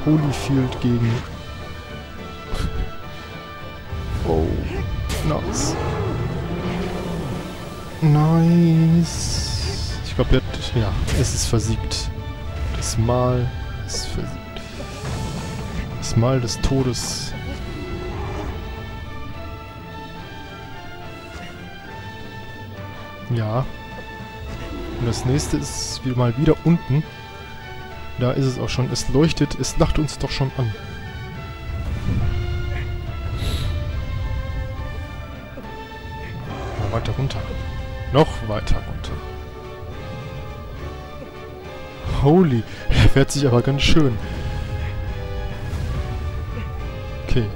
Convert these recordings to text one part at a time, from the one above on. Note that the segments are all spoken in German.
Holyfield gegen... Oh, nice. Nice. Ich glaube, ja, es ist versiegt. Das Mal ist versiegt. Das Mal des Todes. Ja. Und das nächste ist mal wieder unten. Da ist es auch schon. Es leuchtet. Es lacht uns doch schon an. Mal weiter runter. Noch weiter runter. Holy. Er fährt sich aber ganz schön. Okay.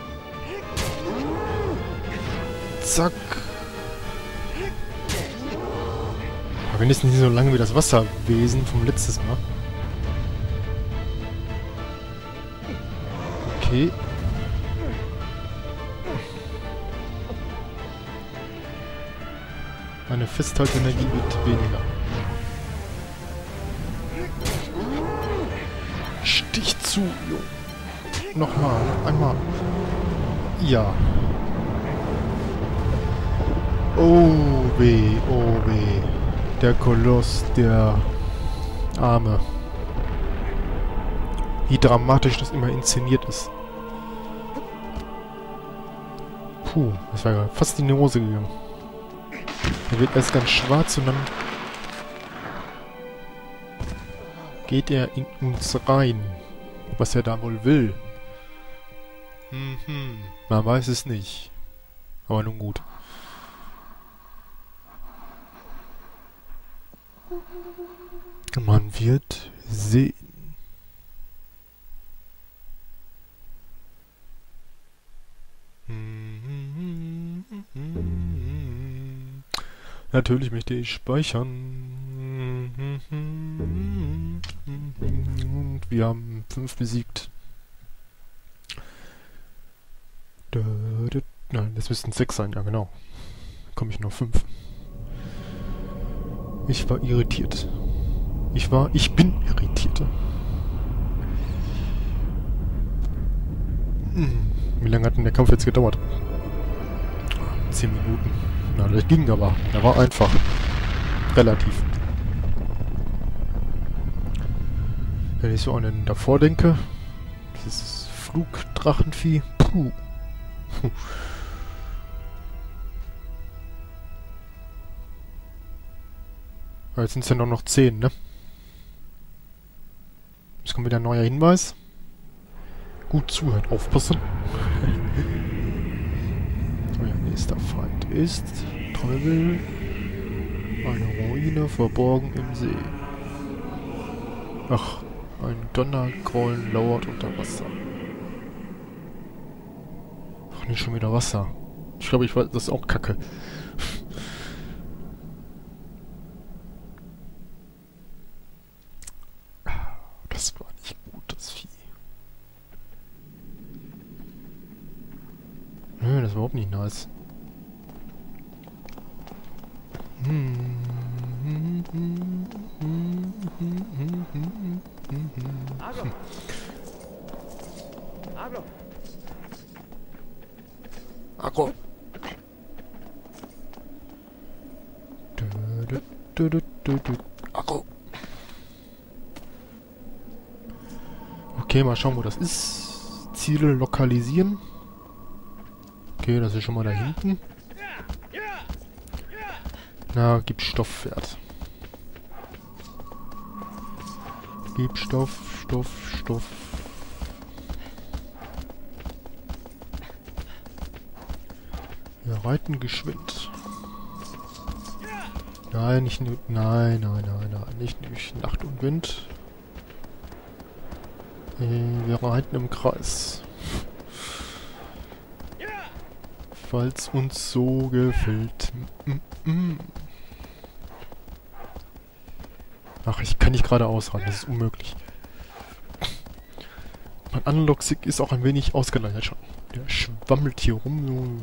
Zack. Aber wenigstens nicht so lange wie das Wasserwesen vom letztes Mal. Okay. Meine Festhaltenergie wird weniger. Stich zu, Jo. Nochmal, einmal. Ja. Oh weh, oh weh. Der Koloss, der Arme. Wie dramatisch das immer inszeniert ist. Puh, das war ja fast in die Hose gegangen. Er wird erst ganz schwarz und dann geht er in uns rein. Was er da wohl will. Man weiß es nicht. Aber nun gut. Man wird sehen. Natürlich möchte ich speichern. Und wir haben 5 besiegt. Nein, das müssten 6 sein, ja genau. Komme ich noch 5. Ich war irritiert. Ich bin irritiert. Wie lange hat denn der Kampf jetzt gedauert? 10 Minuten. Na, das ging aber. Der war einfach. Relativ. Wenn ich so an den davor denke, dieses Flugdrachenvieh. Puh. Jetzt sind es ja nur noch 10, ne? Jetzt kommt wieder ein neuer Hinweis. Gut zuhören, aufpassen. Euer nächster Feind ist Teufel. Eine Ruine verborgen im See. Ach, ein Donnergrollen lauert unter Wasser. Ach, nicht schon wieder Wasser. Ich glaube, das ist auch Kacke. Das war nicht gut, das Vieh. Nö, das war überhaupt nicht nice. Agro. Agro. Okay, mal schauen, wo das ist. Ziele lokalisieren. Okay, das ist schon mal da hinten. Na, gib Stoffwert. Gib Stoff. Wir reiten geschwind. Nein, nicht nur. Nein. Nicht durch Nacht und Wind. Wir reiten im Kreis. Falls uns so gefällt. Ach, ich kann nicht gerade ausreiten, das ist unmöglich. Mein Analog-Stick ist auch ein wenig ausgeleiert schon. Der schwammelt hier rum.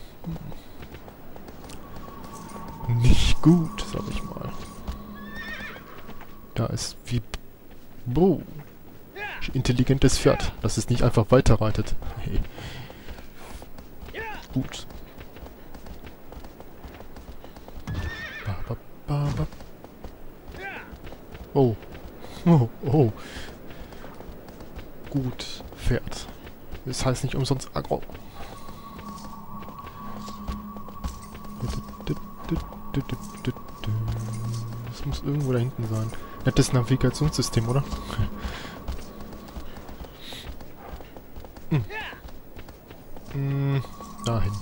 Nicht gut, sag ich mal. Da ist wie... Boah. intelligentes Pferd, das es nicht einfach weiterreitet. Hey. Gut. Oh. Oh, oh. Gut, Pferd. Das heißt nicht umsonst Agro. Das muss irgendwo da hinten sein. Nettes Navigationssystem, oder? Dahin.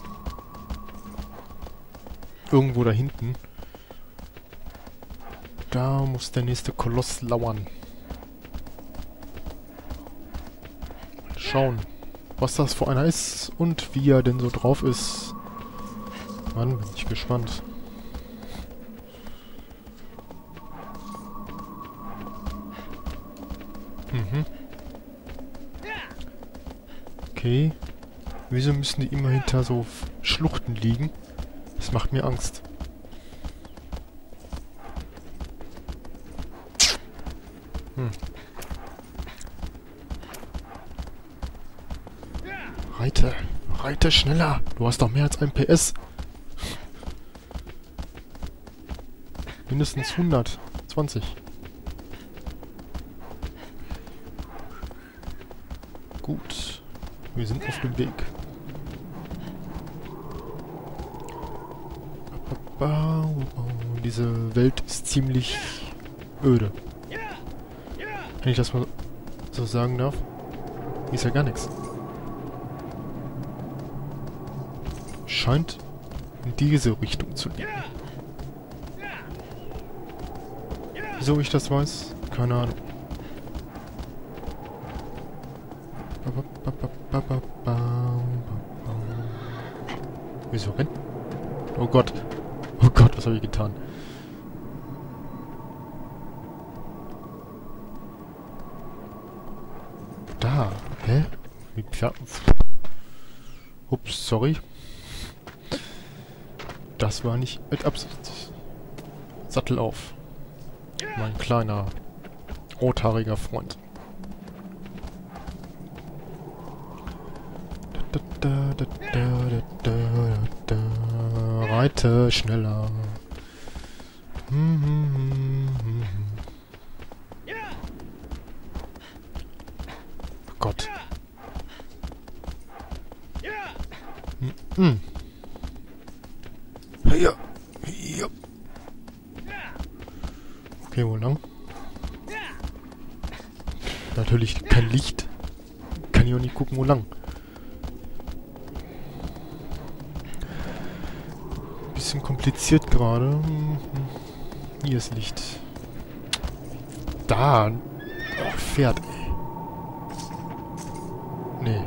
Irgendwo da hinten. Da muss der nächste Koloss lauern. Mal schauen, was das für einer ist und wie er denn so drauf ist. Mann, bin ich gespannt. Okay. Wieso müssen die immer hinter so Schluchten liegen? Das macht mir Angst. Reite. Reite schneller. Du hast doch mehr als 1 PS. Mindestens 120. Gut. Wir sind auf dem Weg. Diese Welt ist ziemlich öde. Wenn ich das mal so sagen darf. Hier ist ja gar nichts. Scheint in diese Richtung zu liegen. Wieso ich das weiß? Keine Ahnung. Wieso rennen? Oh Gott. Oh Gott, was habe ich getan? Da. Hä? Ja. Ups, sorry. Das war nicht mit Absicht. Sattel auf. Mein kleiner, rothaariger Freund. Reite schneller. Gott. Hier. Hier. Okay, wo lang? Natürlich kein Licht. Kann ich auch nicht gucken, wo lang. Bisschen kompliziert gerade. Hier ist Licht. Da. Oh, Pferd, ey. Nee.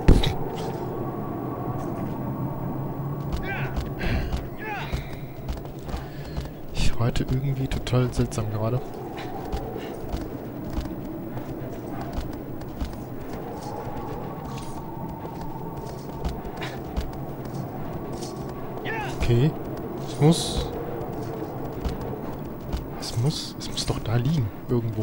Ich reite irgendwie total seltsam gerade. Okay. Es muss doch da liegen. Irgendwo.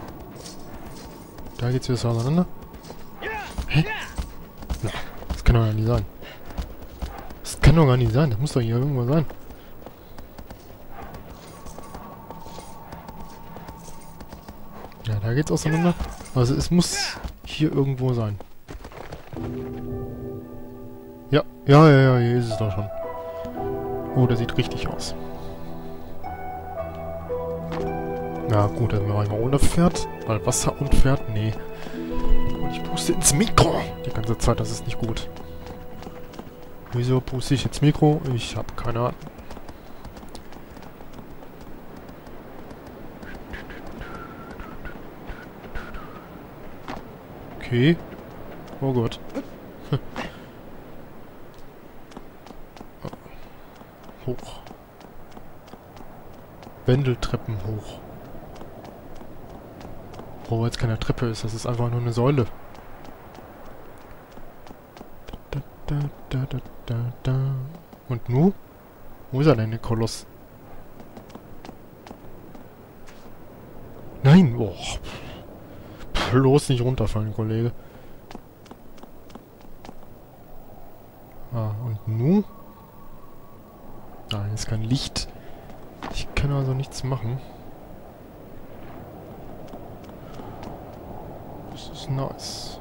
Da geht's wieder auseinander. Hä? Na, das kann doch gar nicht sein. Das kann doch gar nicht sein. Das muss doch hier irgendwo sein. Ja, da geht's auseinander. Also es muss hier irgendwo sein. Ja, hier ist es doch schon. Oh, der sieht richtig aus. Na gut, dann machen wir mal ohne Pferd. Weil Wasser und Pferd, nee. Und ich puste ins Mikro die ganze Zeit, das ist nicht gut. Wieso puste ich ins Mikro? Ich habe keine Ahnung. Okay. Oh Gott. Hoch. Wendeltreppen hoch. Wo jetzt keine Treppe ist, das ist einfach nur eine Säule. Und nu? Wo ist er denn, der Koloss? Nein! Oh. bloß nicht runterfallen, Kollege. Ah, und nu? Nein, ist kein Licht. Ich kann also nichts machen. Das ist nice.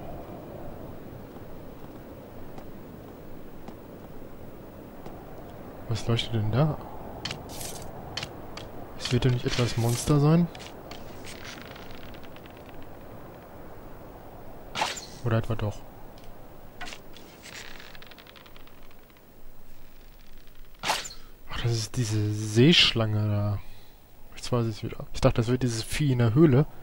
Was leuchtet denn da? Es wird ja nicht etwas Monster sein? Oder etwa doch? Ach, das ist diese Seeschlange da. Jetzt weiß ich es wieder. Ich dachte, das wird dieses Vieh in der Höhle.